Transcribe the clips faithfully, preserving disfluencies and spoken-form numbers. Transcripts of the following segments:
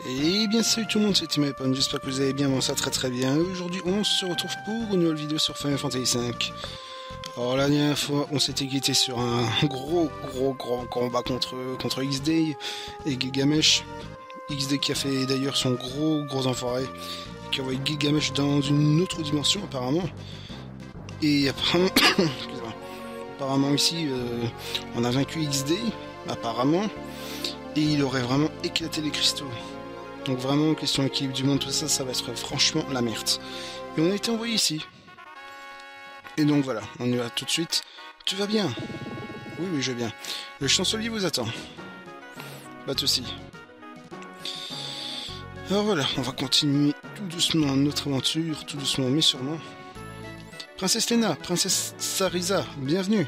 Et bien salut tout le monde, c'est Timepon, j'espère que vous allez bien, bon ça très très bien. Aujourd'hui on se retrouve pour une nouvelle vidéo sur Final Fantasy cinq. Alors la dernière fois on s'était quitté sur un gros gros gros combat contre, contre X D et Gilgamesh. X D qui a fait d'ailleurs son gros gros enfoiré, qui a envoyé Gilgamesh dans une autre dimension apparemment. Et apparemment, apparemment ici euh, on a vaincu X D, apparemment, et il aurait vraiment éclaté les cristaux. Donc vraiment, question équilibre du monde, tout ça, ça va être franchement la merde. Et on a été envoyé ici. Et donc voilà, on y va tout de suite. Tu vas bien? Oui, oui, je vais bien. Le chancelier vous attend. Pas de soucis. Alors voilà, on va continuer tout doucement notre aventure, tout doucement mais sûrement. Princesse Lena, Princesse Sarisa, bienvenue.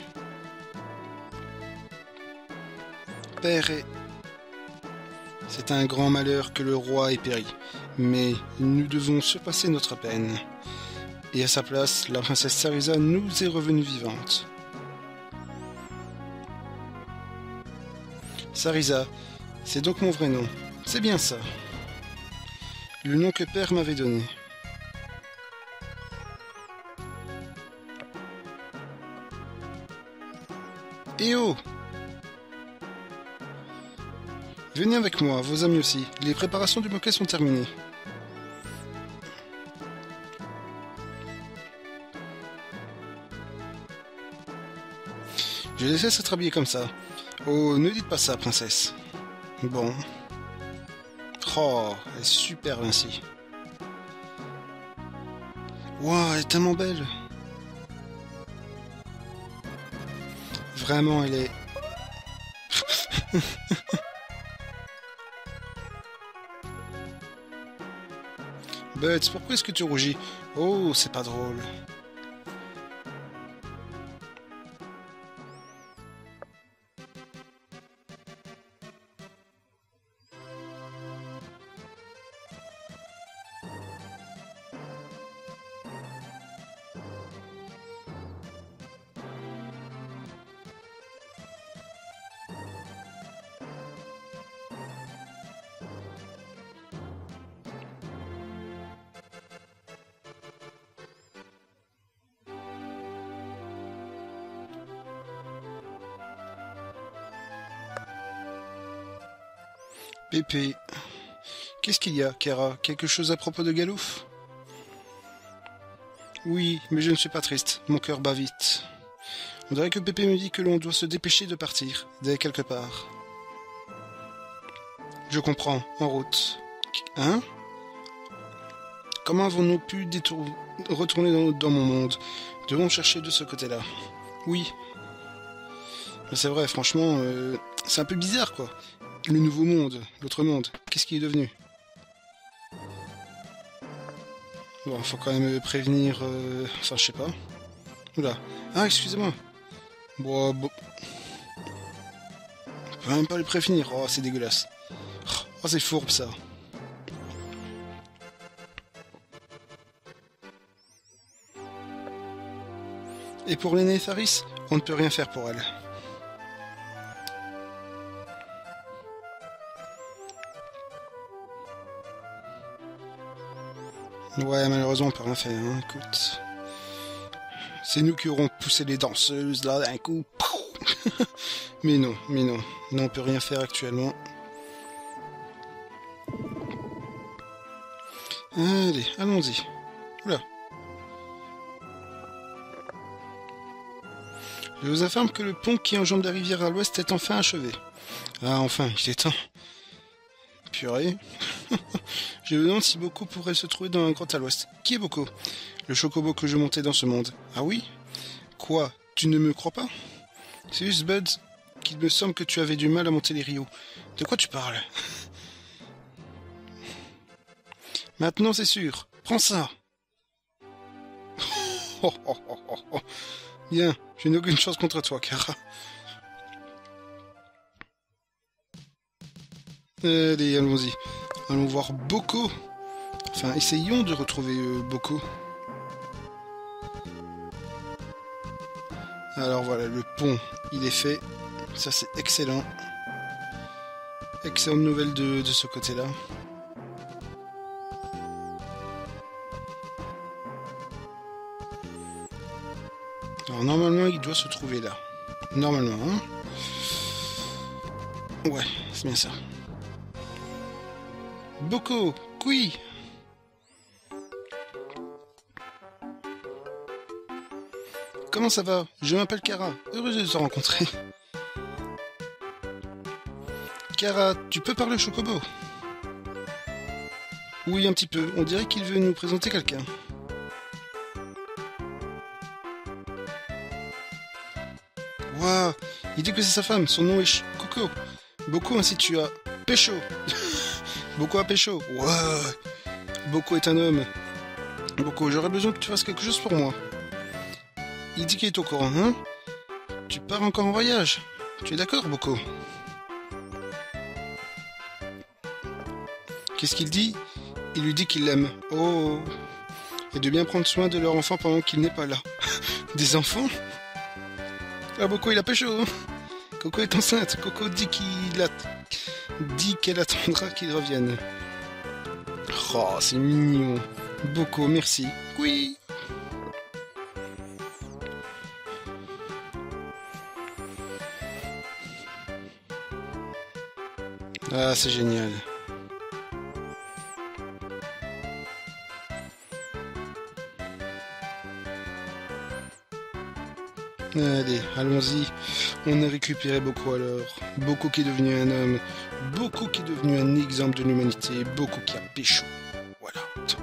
Père et... C'est un grand malheur que le roi ait péri, mais nous devons surpasser notre peine. Et à sa place, la princesse Sarisa nous est revenue vivante. Sarisa, c'est donc mon vrai nom. C'est bien ça. Le nom que père m'avait donné. Eh oh! Venez avec moi, vos amis aussi. Les préparations du banquet sont terminées. Je les laisse être habillés comme ça. Oh, ne dites pas ça, princesse. Bon. Oh, elle est superbe ainsi. Wow, elle est tellement belle. Vraiment, elle est... Buds, pourquoi est-ce que tu rougis? Oh, c'est pas drôle. Pépé. Qu'est-ce qu'il y a, Kara? Quelque chose à propos de Galouf? Oui, mais je ne suis pas triste. Mon cœur bat vite. On dirait que Pépé me dit que l'on doit se dépêcher de partir, d'aller quelque part. Je comprends. En route. Hein? Comment avons-nous pu détour... retourner dans, dans mon monde? Devons chercher de ce côté-là. Oui. Mais c'est vrai, franchement, euh, c'est un peu bizarre, quoi. Le nouveau monde, l'autre monde, qu'est-ce qui est devenu? Bon, faut quand même prévenir... Euh... Enfin, je sais pas. Oula. Ah, excusez-moi. Bon, bon... On peut même pas le prévenir. Oh, c'est dégueulasse. Oh, c'est fourbe, ça. Et pour l'aînée Tharis, on ne peut rien faire pour elle. Ouais, malheureusement, on peut rien faire, hein, écoute. C'est nous qui aurons poussé les danseuses, là, d'un coup. Mais non, mais non. Non, on peut rien faire actuellement. Allez, allons-y. Oula. Je vous informe que le pont qui enjambe la rivière à l'ouest est enfin achevé. Ah, enfin, il est temps. Purée. Je me demande si Boko pourrait se trouver dans la grotte à l'ouest. Qui est Boko? Le chocobo que je montais dans ce monde. Ah oui? Quoi? Tu ne me crois pas? C'est juste, Buds, qu'il me semble que tu avais du mal à monter les rios. De quoi tu parles? Maintenant c'est sûr. Prends ça. Oh, oh, oh, oh, oh. Bien, je n'ai aucune chance contre toi, Kara. Allez, allons-y. Allons voir Boko. Enfin, essayons de retrouver euh, Boko. Alors voilà, le pont, il est fait. Ça, c'est excellent. Excellente nouvelle de, de ce côté-là. Alors normalement il doit se trouver là. Normalement. Hein. Ouais, c'est bien ça. Boko, oui. Comment ça va? Je m'appelle Kara, heureuse de te rencontrer. Kara, tu peux parler au Chocobo? Oui, un petit peu. On dirait qu'il veut nous présenter quelqu'un. Waouh, il dit que c'est sa femme. Son nom est Coco. Boko, ainsi tu as Pécho. Boko a Pécho. Waouh. Boko est un homme. Boko, j'aurais besoin que tu fasses quelque chose pour moi. Il dit qu'il est au courant, hein? Tu pars encore en voyage. Tu es d'accord, Boko? Qu'est-ce qu'il dit? Il lui dit qu'il l'aime. Oh. Et de bien prendre soin de leur enfant pendant qu'il n'est pas là. Des enfants? Ah, Boko, il a pécho. Hein? Coco est enceinte. Coco dit qu'il a... dit qu'elle attendra qu'il revienne. Oh, c'est mignon. Boko, merci. Oui. Ah, c'est génial. Allez, allons-y. On a récupéré Boko alors. Boko qui est devenu un homme. Boko qui est devenu un exemple de l'humanité. Boko qui a pécho. Voilà.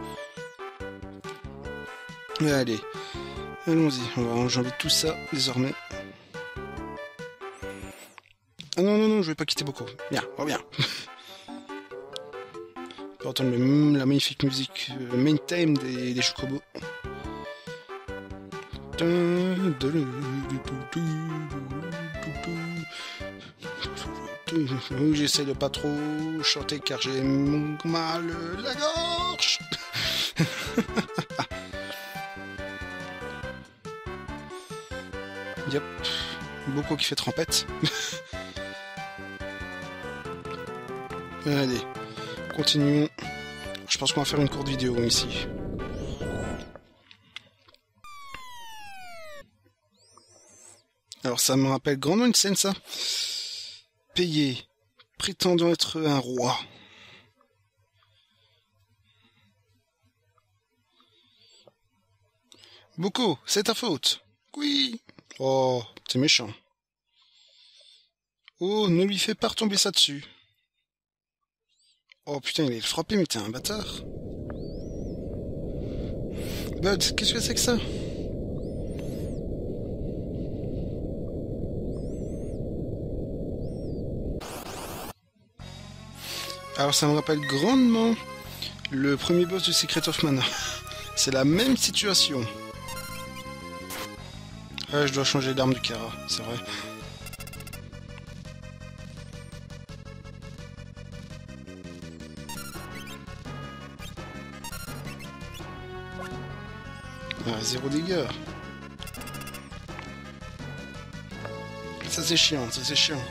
Allez, allons-y. On va enjamber tout ça désormais. Ah non, non, non, je vais pas quitter Boko. Viens, reviens. On peut entendre le, la magnifique musique, le main theme des, des Chocobos. J'essaie de pas trop chanter car j'ai mal la gorge. Yep. Boko qui fait trempette. Allez, continuons. Je pense qu'on va faire une courte vidéo ici. Alors ça me rappelle grandement une scène, ça. Payé, prétendant être un roi. Boko, c'est ta faute. Oui. Oh, c'est méchant. Oh, ne lui fais pas retomber ça dessus. Oh putain, il est frappé, mais t'es un bâtard. Bud, qu'est-ce que c'est que ça? Alors ça me rappelle grandement le premier boss de Secret of Mana. C'est la même situation. Ah, je dois changer d'arme du Kara, c'est vrai. Ah, zéro dégâts. Ça c'est chiant, ça c'est chiant.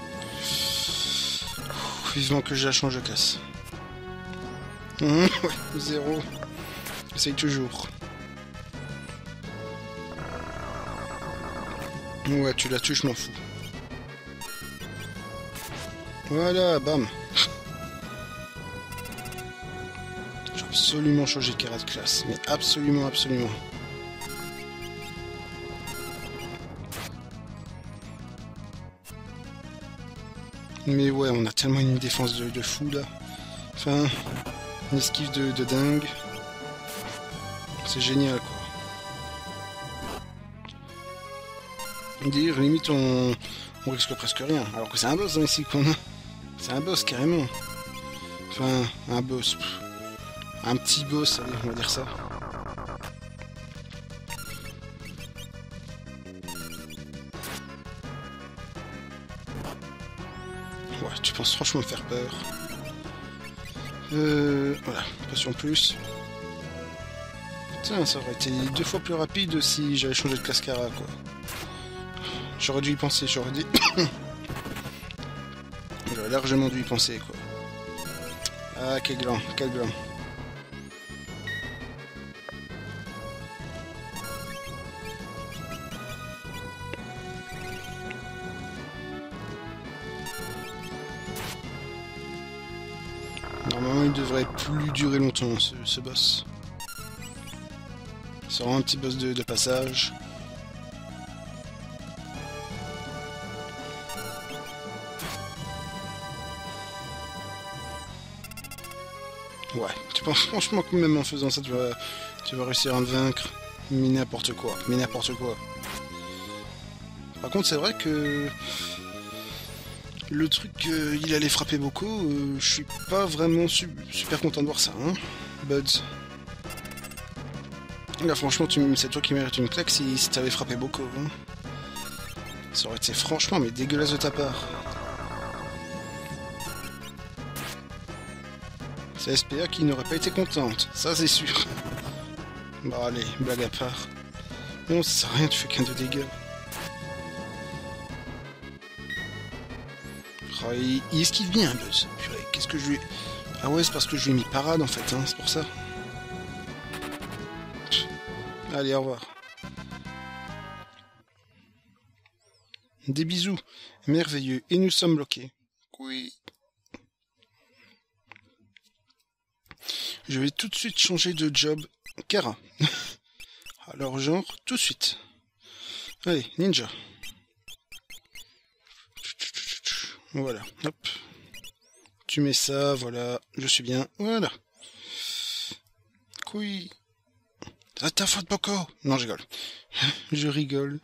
Ouh, vivement que je la change de classe. Mmh, ouais, zéro. Essaye toujours. Ouais, tu la tues, je m'en fous. Voilà, bam. J'ai absolument changé de Kara de classe. Mais absolument, absolument. Mais ouais, on a tellement une défense de, de fou là. Enfin, une esquive de, de dingue. C'est génial quoi. Dire limite on, on risque presque rien. Alors que c'est un boss hein, ici qu'on a. C'est un boss carrément. Enfin, un boss. Pff. Un petit boss, allez, on va dire ça. Ouais, tu penses franchement me faire peur. Euh, voilà, passion plus. Tiens, ça aurait été deux fois plus rapide si j'avais changé de classe Kara, quoi. J'aurais dû y penser, j'aurais dit... J'aurais largement dû y penser, quoi. Ah, quel gland, quel gland. Normalement, il devrait plus durer longtemps, ce, ce boss. C'est vraiment un petit boss de, de passage. Ouais, tu penses franchement que même en faisant ça, tu vas, tu vas réussir à me vaincre? Mais n'importe quoi, mais n'importe quoi. Par contre, c'est vrai que le truc euh, il allait frapper beaucoup, euh, je suis pas vraiment su super content de voir ça, hein, Buds. Là, franchement, c'est toi qui mérites une claque si, si t'avais frappé beaucoup, hein. Ça aurait été franchement, mais dégueulasse de ta part. C'est S P A qui n'aurait pas été contente, ça c'est sûr. Bon allez, blague à part. Non, ça sert à rien, tu fais qu'un de dégâts. Oh, il, il esquive bien, Buzz. Purée, qu'est-ce que je lui... Ah ouais, c'est parce que je lui ai mis parade en fait, hein, c'est pour ça. Allez, au revoir. Des bisous. Merveilleux. Et nous sommes bloqués. Oui. Je vais tout de suite changer de job. Kara. Alors genre, tout de suite. Allez, ninja. Voilà, hop. Tu mets ça, voilà. Je suis bien, voilà. Oui. C'est ta faute, Boko. Non, je rigole. Je rigole.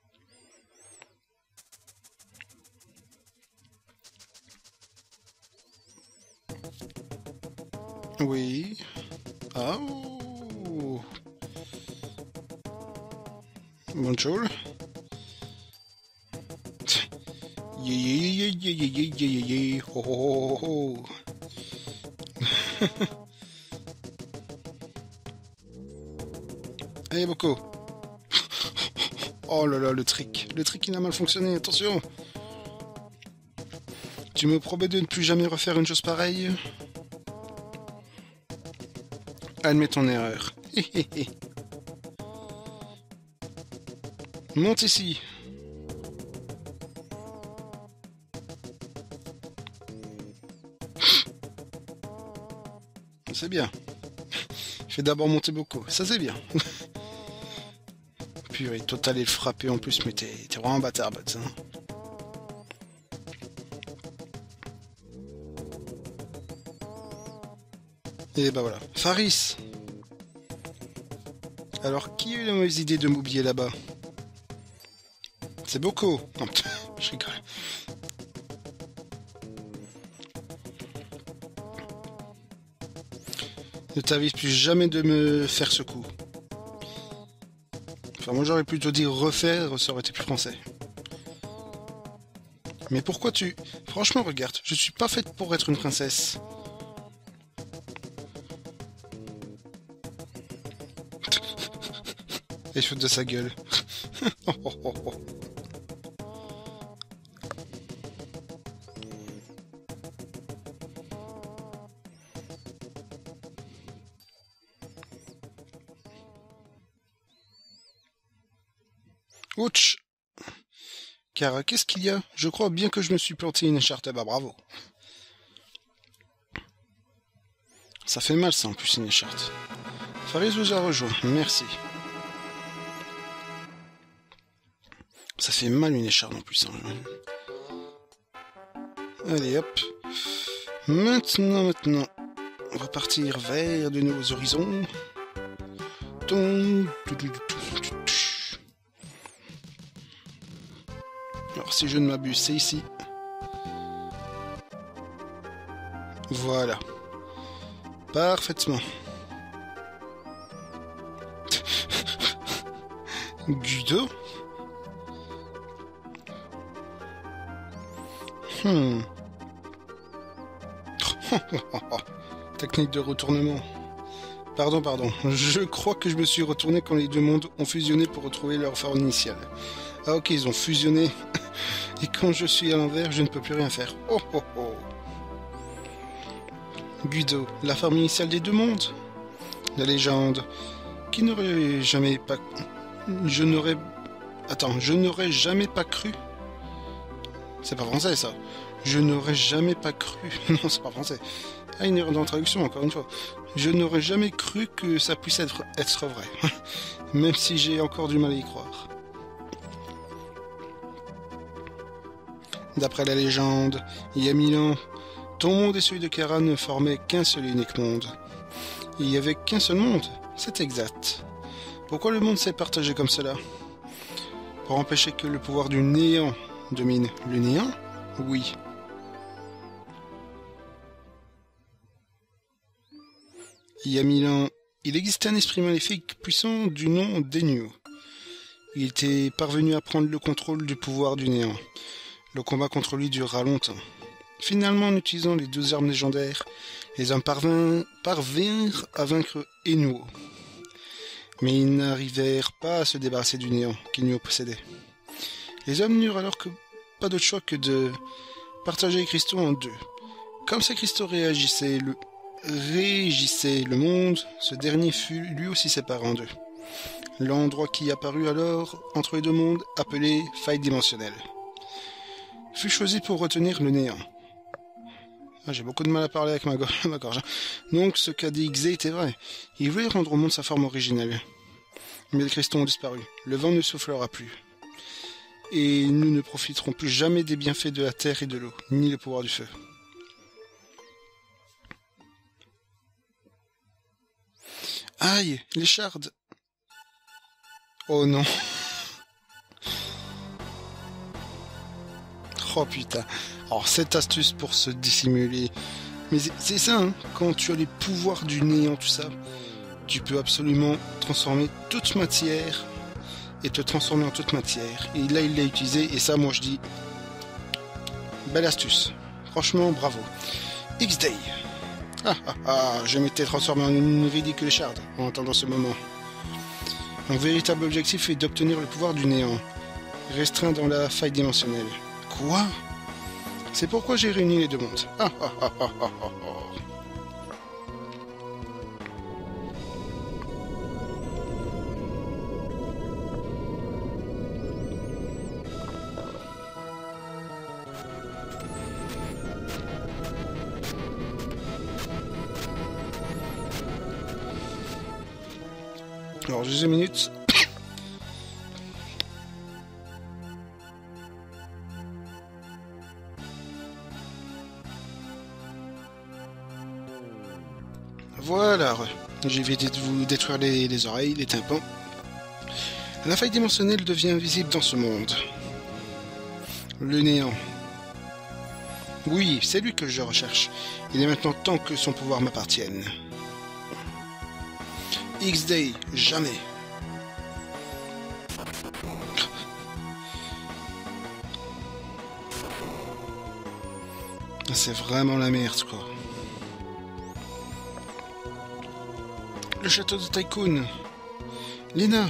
Oui. Ah. Oh. Bonjour. Yé yé yé yé yé yé yé yé yé. Oh oh oh oh. Allez, Boko. Oh là là, le trick. Le trick, il a mal fonctionné, attention. Tu me promets de ne plus jamais refaire une chose pareille? Admets ton erreur. Monte ici. C'est bien. Fais d'abord monter beaucoup. Ça, c'est bien. Purée, toi, t'allais le frapper en plus, mais t'es vraiment un bâtard, Buds, hein. Et bah voilà. Faris. Alors, qui a eu la mauvaise idée de m'oublier là-bas? C'est Boko. Non, je rigole. Ne t'avise plus jamais de me faire ce coup. Enfin, moi j'aurais plutôt dit refaire, ça aurait été plus français. Mais pourquoi tu... Franchement, regarde, je suis pas faite pour être une princesse. Les cheveux de sa gueule. Oh, oh, oh, oh. Ouch. Car qu'est-ce qu'il y a? Je crois bien que je me suis planté une écharpe. Ah bah bravo. Ça fait mal ça en plus une écharpe. Faris vous a rejoint, merci. Ça fait mal une écharpe en plus. Hein. Allez hop. Maintenant, maintenant. On va partir vers de nouveaux horizons. Alors si je ne m'abuse, c'est ici. Voilà. Parfaitement. Guido. Hmm. Technique de retournement. Pardon, pardon. Je crois que je me suis retourné quand les deux mondes ont fusionné pour retrouver leur forme initiale. Ah ok, ils ont fusionné. Et quand je suis à l'envers, je ne peux plus rien faire. Oh oh oh. Guido, la forme initiale des deux mondes. La légende. Qui n'aurait jamais pas... Je n'aurais... Attends, je n'aurais jamais pas cru... C'est pas français ça. Je n'aurais jamais pas cru... Non, c'est pas français. Ah, une erreur dans la traduction, encore une fois. Je n'aurais jamais cru que ça puisse être, être vrai. Même si j'ai encore du mal à y croire. D'après la légende, il y a mille ans, ton monde et celui de Kara ne formaient qu'un seul et unique monde. Il n'y avait qu'un seul monde, c'est exact. Pourquoi le monde s'est partagé comme cela? Pour empêcher que le pouvoir du néant domine le néant? Oui. Il y a mille ans, il existait un esprit maléfique puissant du nom d'Enyo. Il était parvenu à prendre le contrôle du pouvoir du néant. Le combat contre lui dura longtemps. Finalement, en utilisant les douze armes légendaires, les hommes parvinrent, parvinrent à vaincre Enyo. Mais ils n'arrivèrent pas à se débarrasser du néant qu'Enyo possédait. Les hommes n'eurent alors que pas d'autre choix que de partager les cristaux en deux. Comme ces cristaux réagissaient le, régissaient le monde, ce dernier fut lui aussi séparé en deux. L'endroit qui apparut alors entre les deux mondes, appelé faille dimensionnelle, fut choisi pour retenir le néant. Ah, j'ai beaucoup de mal à parler avec ma, go ma gorge. Donc ce qu'a dit Xé était vrai. Il voulait rendre au monde sa forme originelle. Mais les cristaux ont disparu. Le vent ne soufflera plus. Et nous ne profiterons plus jamais des bienfaits de la terre et de l'eau, ni le pouvoir du feu. Aïe, les shards. Oh non. Oh putain. Alors cette astuce pour se dissimuler. Mais c'est ça, hein, quand tu as les pouvoirs du néant, tout ça, tu peux absolument transformer toute matière et te transformer en toute matière. Et là il l'a utilisé et ça moi je dis belle astuce. Franchement bravo. X-Day. Ah ah ah, je m'étais transformé en une ridicule shard en attendant ce moment. Mon véritable objectif est d'obtenir le pouvoir du néant, restreint dans la faille dimensionnelle. Quoi? C'est pourquoi j'ai réuni les deux mondes. Ah ah ah ah ah ah ah. Alors, juste une minute. Voilà, j'ai évité de vous détruire les, les oreilles, les tympans. La faille dimensionnelle devient invisible dans ce monde. Le néant. Oui, c'est lui que je recherche. Il est maintenant temps que son pouvoir m'appartienne. X-Day, jamais. C'est vraiment la merde, quoi. Le château de Tycoon. Lena.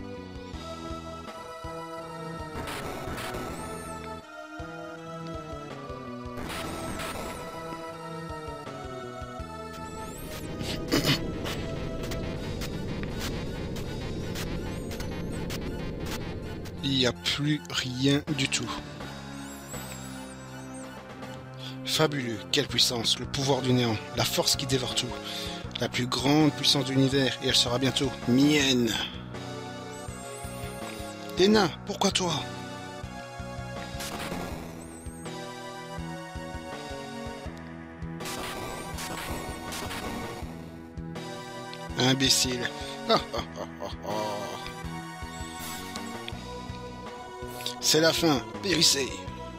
Il n'y a plus rien du tout. Fabuleux, quelle puissance, le pouvoir du néant, la force qui dévore tout. La plus grande puissance de l'univers, et elle sera bientôt mienne. Lena, pourquoi toi? Imbécile. Ah, ah, ah, ah, ah. C'est la fin, périssez.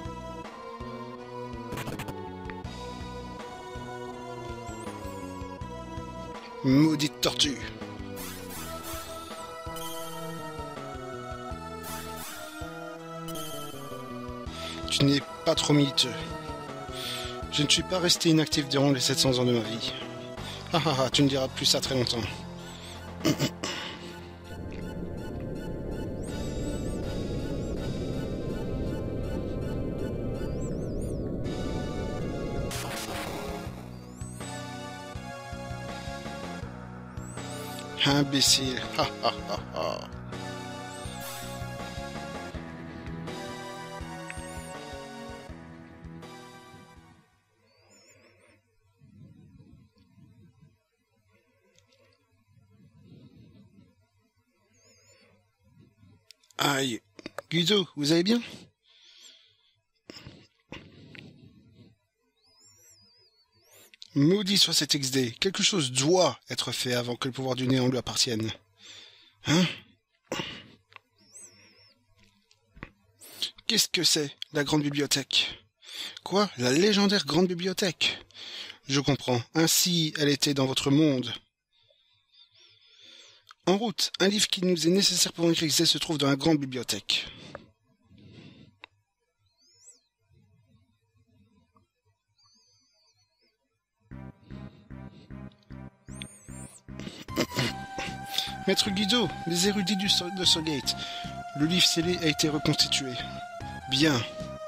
Maudite tortue. Tu n'es pas trop miteux. Je ne suis pas resté inactif durant les sept cents ans de ma vie. Ah ah ah, tu ne diras plus ça très longtemps. Imbécile. Ha ha ha ha. Aïe. Guido, vous allez bien? Maudit soit cet X D. Quelque chose doit être fait avant que le pouvoir du néant lui appartienne. Hein? Qu'est-ce que c'est, la grande bibliothèque? Quoi? La légendaire grande bibliothèque? Je comprends. Ainsi, elle était dans votre monde. En route, un livre qui nous est nécessaire pour vaincre X D se trouve dans la grande bibliothèque. Maître Guido, les érudits du so de Sogate. Le livre scellé a été reconstitué. Bien.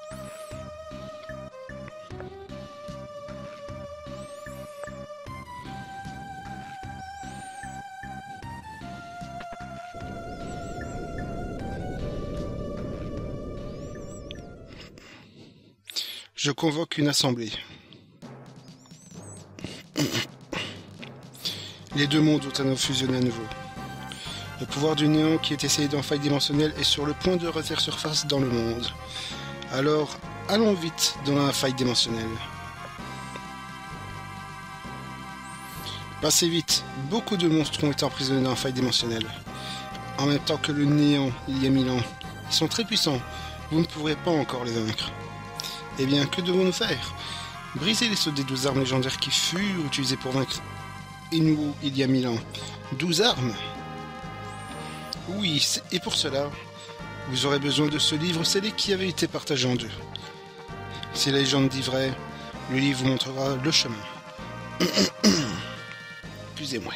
Je convoque une assemblée. Les deux mondes ont à fusionner à nouveau. Le pouvoir du néant qui est essayé dans faille dimensionnelle est sur le point de refaire surface dans le monde. Alors, allons vite dans la faille dimensionnelle. Passez vite, beaucoup de monstres ont été emprisonnés dans la faille dimensionnelle. En même temps que le néant, il y a mille ans. Ils sont très puissants, vous ne pourrez pas encore les vaincre. Eh bien, que devons-nous faire? Briser les sceaux des douze armes légendaires qui furent utilisées pour vaincre Inuo il y a mille ans. Douze armes? Oui, et pour cela, vous aurez besoin de ce livre scellé qui avait été partagé en deux. Si la légende dit vrai, le livre vous montrera le chemin. Excusez-moi.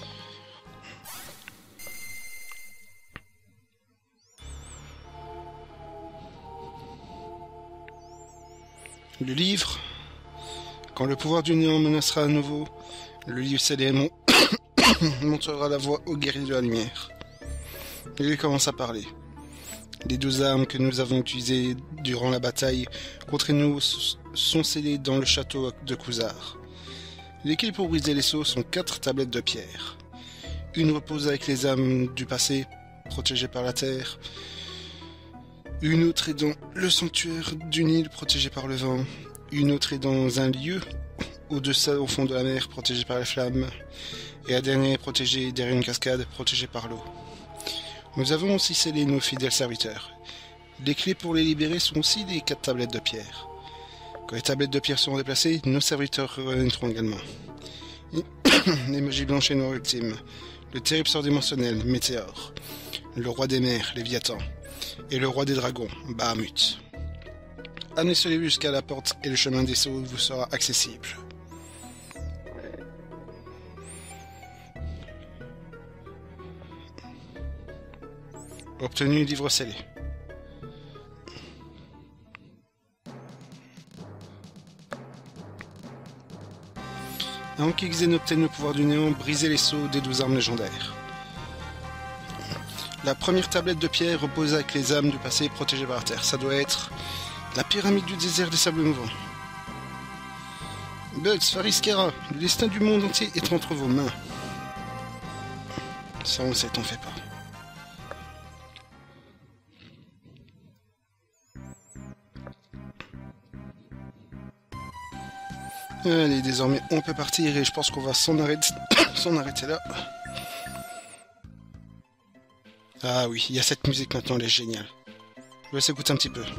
Le livre, quand le pouvoir du néant menacera à nouveau, le livre scellé mon... montrera la voie aux guerriers de la lumière. Il commence à parler. Les douze armes que nous avons utilisées durant la bataille contre nous sont scellées dans le château de Kuzar. Les clés pour briser les sceaux sont quatre tablettes de pierre. Une repose avec les âmes du passé, protégées par la terre. Une autre est dans le sanctuaire d'une île, protégée par le vent. Une autre est dans un lieu au-dessus, au fond de la mer, protégée par les flammes. Et la dernière est protégée derrière une cascade, protégée par l'eau. Nous avons aussi scellé nos fidèles serviteurs. Les clés pour les libérer sont aussi des quatre tablettes de pierre. Quand les tablettes de pierre seront déplacées, nos serviteurs reviendront également. Les magies blanches et noires ultimes, le terrible sort dimensionnel, Météore, le roi des mers, Léviathan, et le roi des dragons, Bahamut. Amenez ce livre jusqu'à la porte et le chemin des sceaux vous sera accessible. Obtenu livre scellé. Avant qu'X D n'obtienne le pouvoir du néant, brisez les sceaux des douze armes légendaires. La première tablette de pierre repose avec les âmes du passé protégées par la terre. Ça doit être la pyramide du désert des sables mouvants. Bugs, Fariskera, le destin du monde entier est entre vos mains. Ça on sait, t'en fais pas. Allez, désormais on peut partir et je pense qu'on va s'en arrêter, s'en arrêter là. Ah oui, il y a cette musique maintenant, elle est géniale. Je vais s'écouter un petit peu.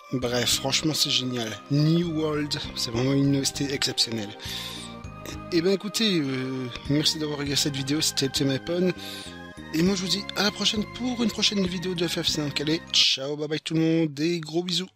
Bref, franchement c'est génial. New World, c'est vraiment une O S T exceptionnelle. Et ben écoutez, euh, merci d'avoir regardé cette vidéo, c'était Ultimapon. Et moi je vous dis à la prochaine pour une prochaine vidéo de F F cinq. Allez, ciao, bye bye tout le monde, des gros bisous.